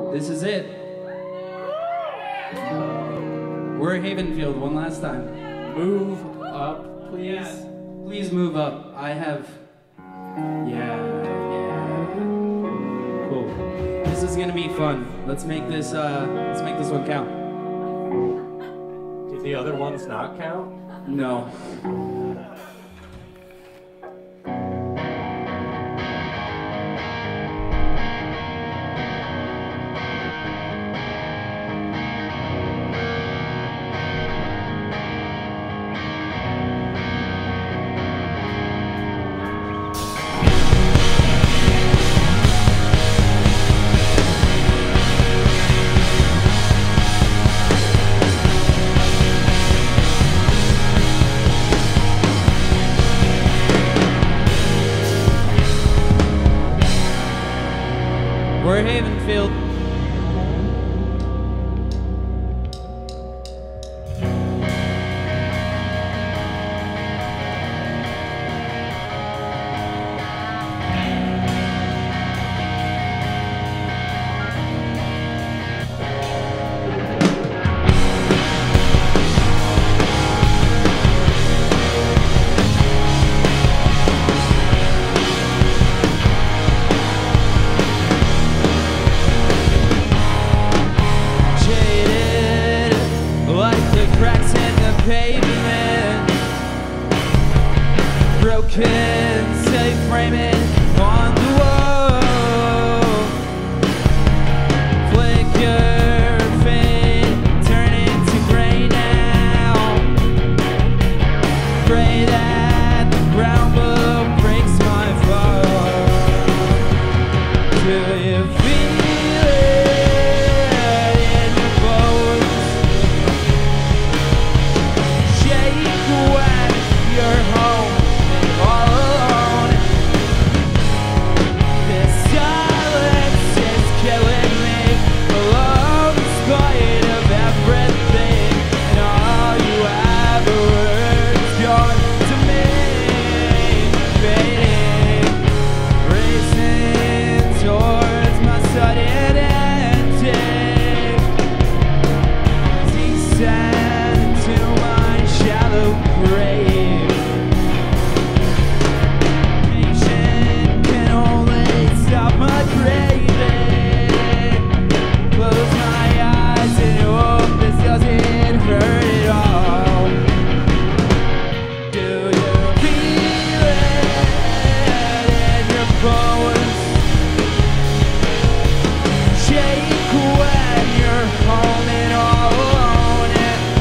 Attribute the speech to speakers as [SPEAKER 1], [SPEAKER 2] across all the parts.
[SPEAKER 1] This is it. We're Havenfield one last time.
[SPEAKER 2] Move up, please.
[SPEAKER 1] Yeah, please move up. I have... Yeah. Cool. This is gonna be fun. Let's make this one count.
[SPEAKER 2] Did the other ones not count?
[SPEAKER 1] No. We're Havenfield. Pavement, broken, safe framing on the wall. Flicker, fade, turn into gray now. Pray that the ground below breaks my fall. Do you feel it in your bones? When you're home and all alone, this silence is killing me, alone in spite of everything, and all you ever is gone to me, fading, racing towards my sudden ending, descend into my shallow grave. Patient can only stop my craving. Close my eyes and hope this doesn't hurt at all. Do you feel it in your bones? Shake when you're home and all alone.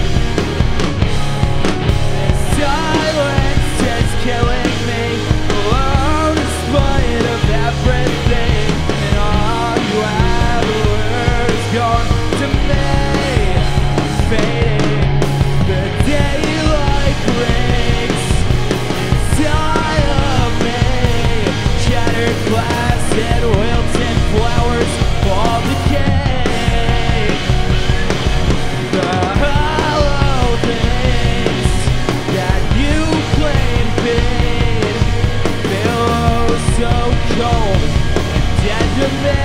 [SPEAKER 1] Silence is killing me, alone in spite of everything, and all you ever were is gone to me, fading. The daylight breaks inside of me, shattered glass and wilted flowers all decay. The hollow things that you claim fade feel so cold and dead to me.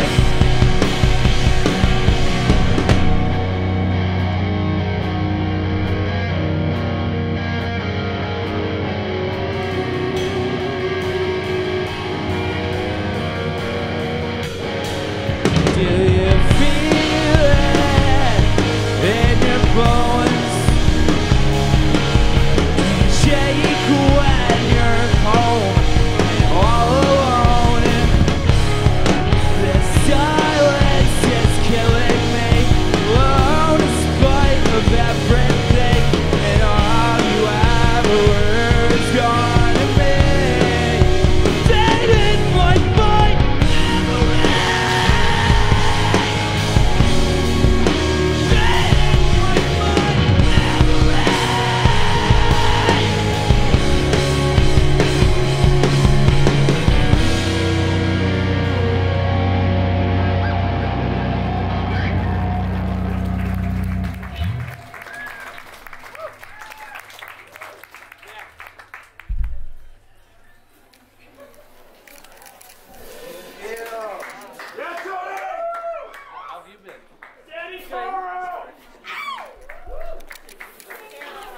[SPEAKER 1] Do you feel it in your bones? Shake when you're home and all alone. This silence is killing me, alone in spite of everything, and all you ever were is gone to me. Faded like my memory.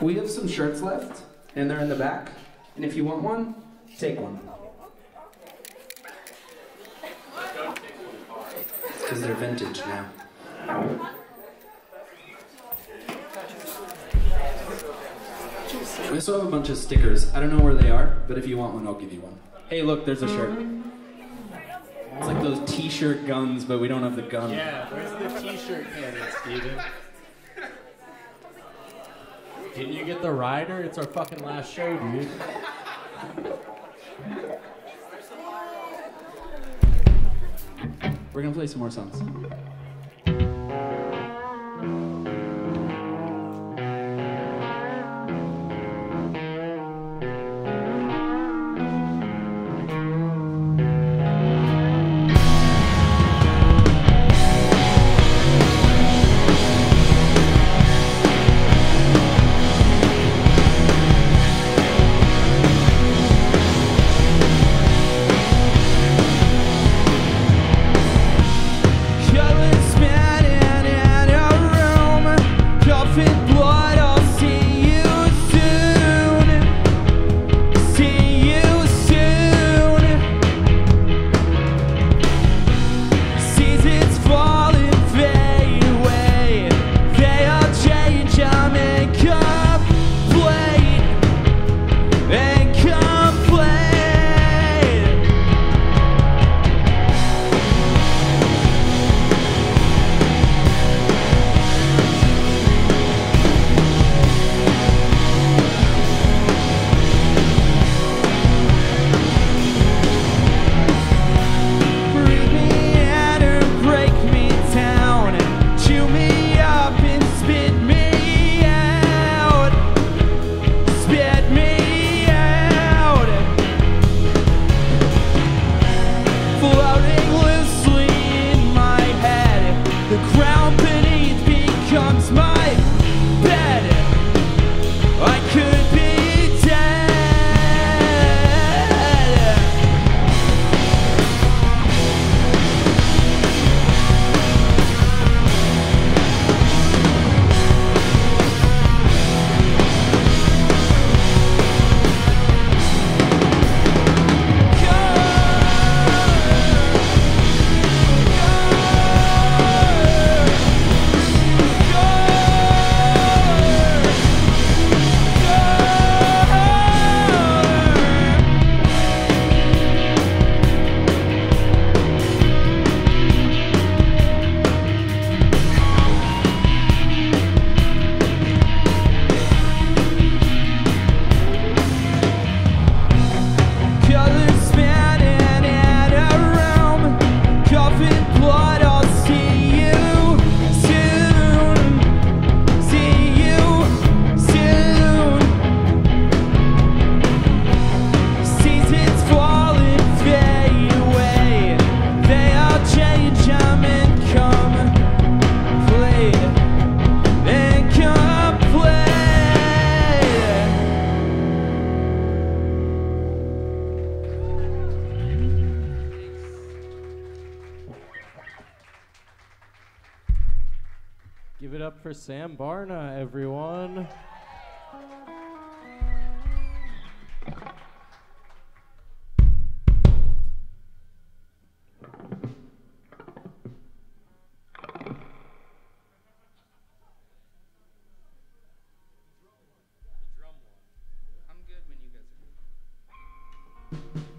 [SPEAKER 3] We have some shirts left, and they're in the back. And if you want one, take one. Because they're vintage now. We also have a bunch of stickers. I don't know where they are, but if you want one, I'll give you one. Hey, look, there's a shirt. It's like those t-shirt guns, but we don't have the gun.
[SPEAKER 2] Yeah, where's the t-shirt cannon, Steven? Didn't you get the rider? It's our fucking last show, dude.
[SPEAKER 3] We're gonna play some more songs.
[SPEAKER 2] Give it up for Sam Barna, everyone.
[SPEAKER 3] I'm good when you guys are good.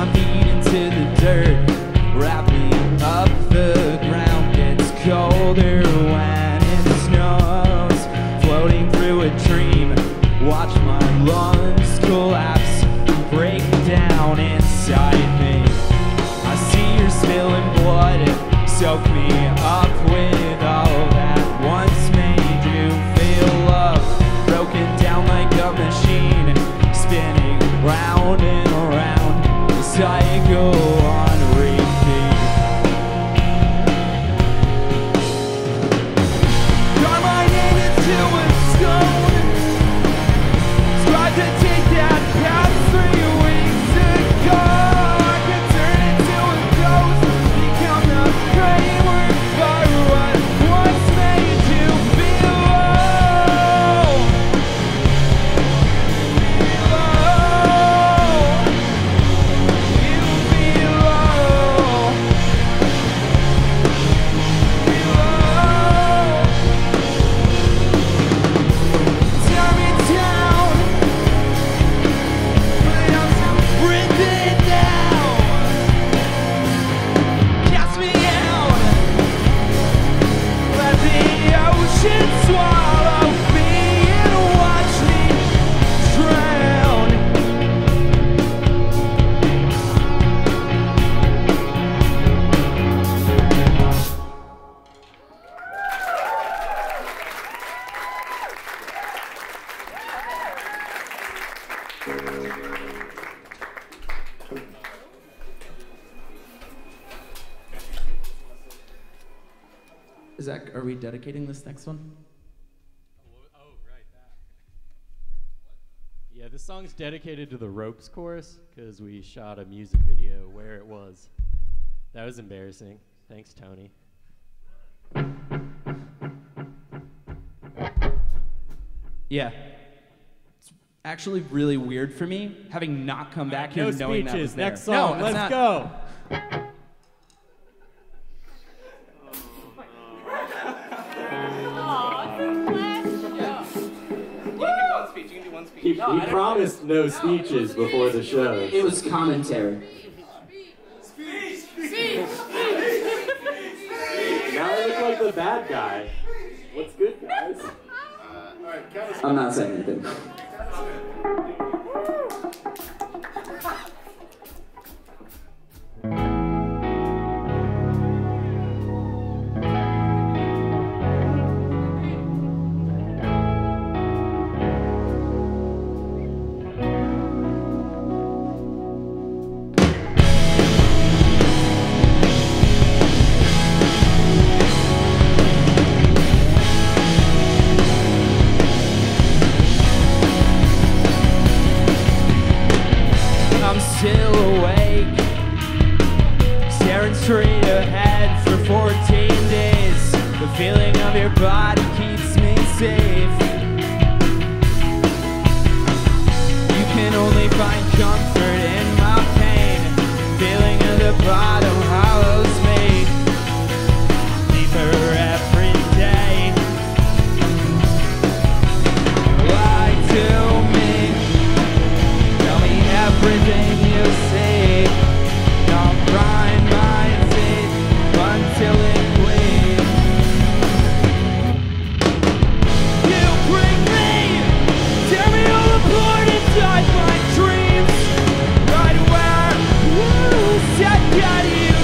[SPEAKER 1] feet into the dirt, wrap me up the ground. Gets colder when it snows, floating through a dream. Watch my lungs collapse and break down inside me. I see you're spilling blood, soak me up with all that once made you feel love. Broken down like a machine, spinning round and around, the cycle on repeat. Got my name into a stone, tried to take that path 3 weeks ago. I could turn into a ghost, become the framework for what once made you feel low. You feel low. Tear me down, but I'm still breathing now. Cast me out, let the ocean swallow me and watch me drown.
[SPEAKER 3] Are we dedicating this next one?
[SPEAKER 2] Oh, right, that. Yeah, this song's dedicated to the Ropes chorus because we shot a music video where it was. That was embarrassing. Thanks, Tony.
[SPEAKER 3] Yeah. It's actually really weird for me, having not come back here
[SPEAKER 2] No
[SPEAKER 3] knowing that was
[SPEAKER 2] speeches.
[SPEAKER 3] there.
[SPEAKER 2] Next song.
[SPEAKER 3] No, it's
[SPEAKER 2] Let's
[SPEAKER 3] not.
[SPEAKER 2] go. He promised no speeches before the show.
[SPEAKER 3] It was commentary.
[SPEAKER 2] Now I look like the bad guy. What's good, guys?
[SPEAKER 3] I'm not saying anything. I'm still awake, staring straight ahead for 14 days. The feeling of your body keeps me safe. You can only find comfort in my pain. Feeling of the bottom hollows me deeper every day. Lie to me, tell me everything you see. I'll grind my teeth until it bleeds. You break me, tear me all apart inside my dreams. Right where you said that you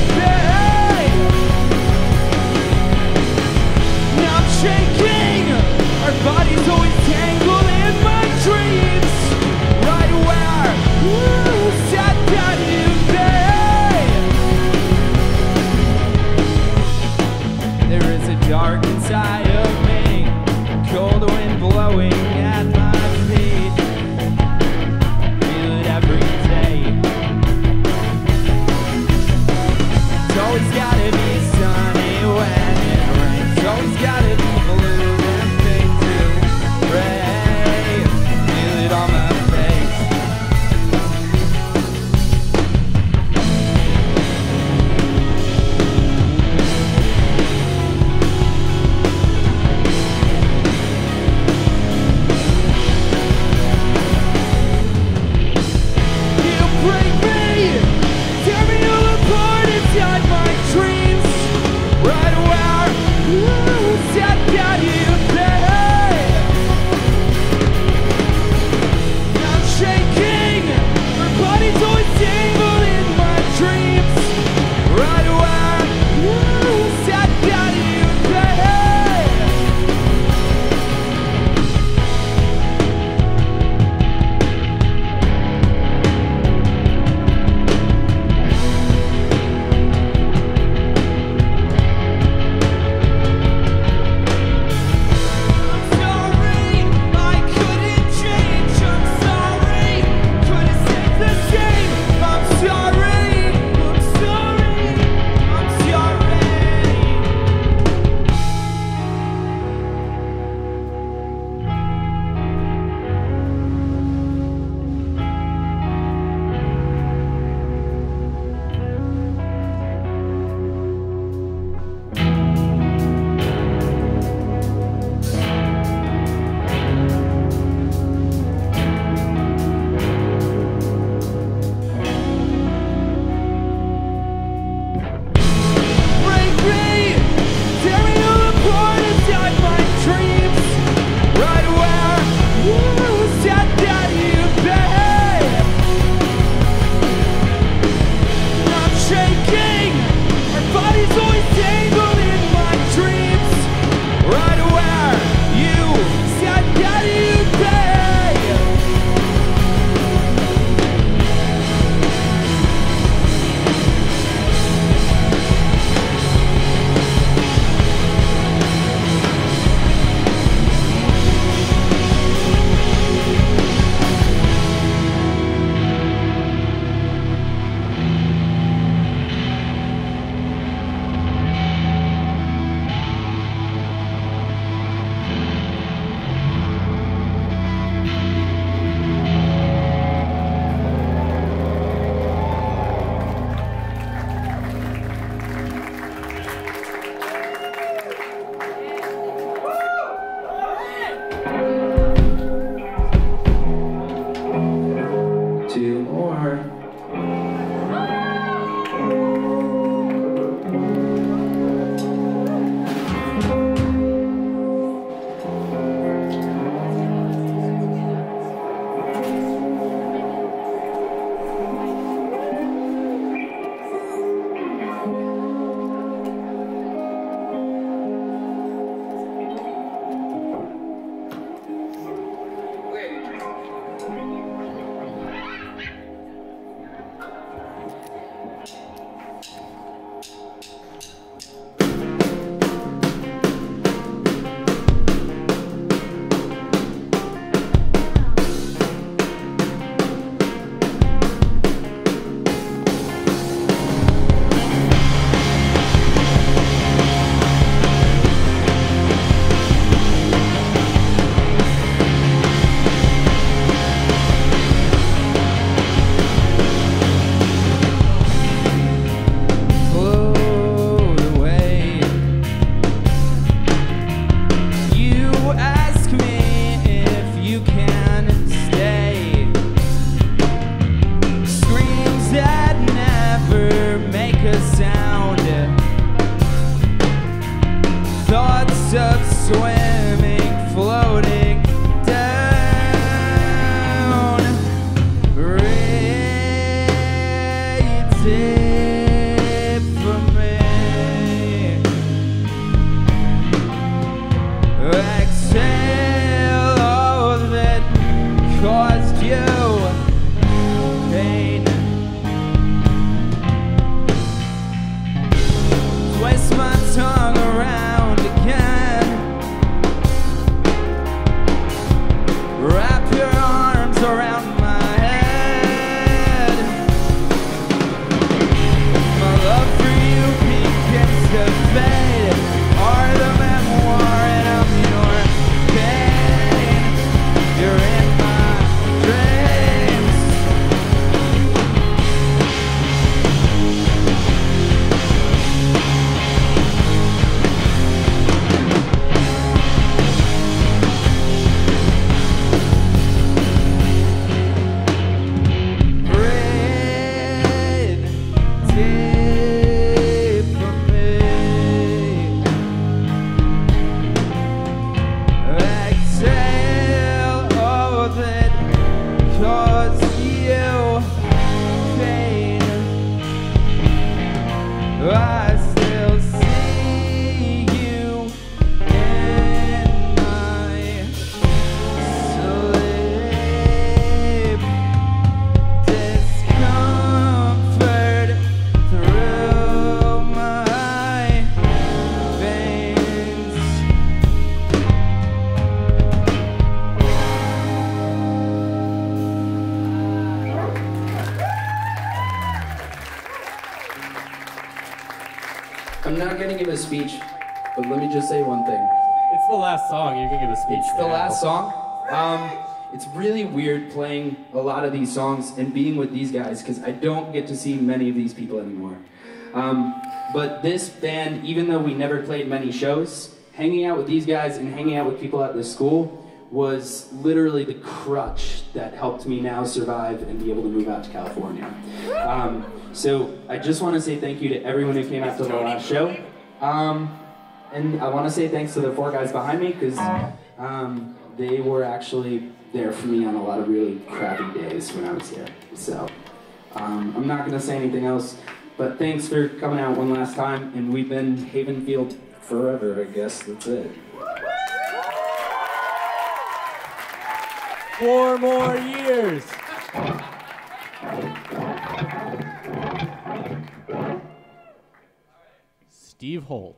[SPEAKER 3] deep for me. Exhale all that caused you pain. Twist my tongue around again. Wrap your arms around my head. My love for you begins to fade. Are the memoir and I'm your pain. You're in my dreams. Breathe deep for me. Exhale all that caused you pain. I still see you in my sleep. Discomfort through my veins.
[SPEAKER 4] I'm not gonna give a speech, but let me just say one thing.
[SPEAKER 2] It's the last song. You can give a speech.
[SPEAKER 4] It's the
[SPEAKER 2] now.
[SPEAKER 4] last song. It's really weird playing a lot of these songs and being with these guys because I don't get to see many of these people anymore. But this band, even though we never played many shows, hanging out with these guys and hanging out with people at this school was literally the crutch that helped me now survive and be able to move out to California. So I just want to say thank you to everyone who came out to the last show. And I want to say thanks to the four guys behind me because they were actually there for me on a lot of really crappy days when I was here. So I'm not going to say anything else, but thanks for coming out one last time. And we've been Havenfield forever, I guess. That's it.
[SPEAKER 2] 4 more years. Steve Holt.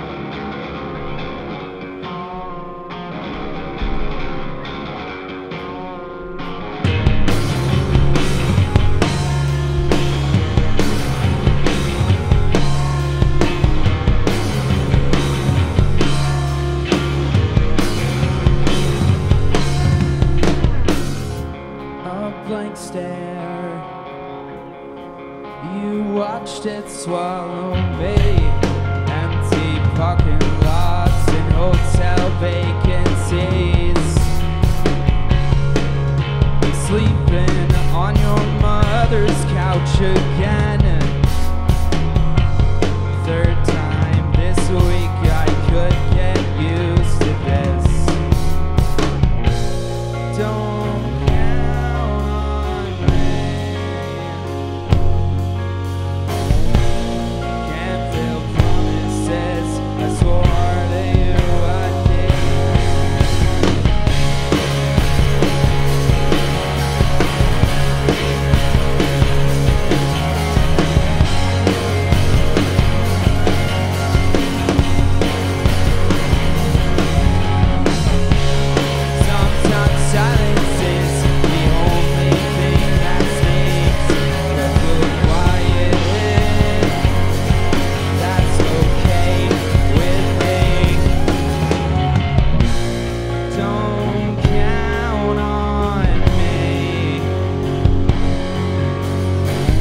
[SPEAKER 3] Blank stare. You watched it swallow me. Empty parking lots and hotel vacancies. You sleeping on your mother's couch again. Third time this week I could get used to this. Don't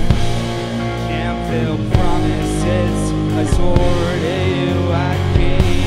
[SPEAKER 3] promises I swore to you I'd keep.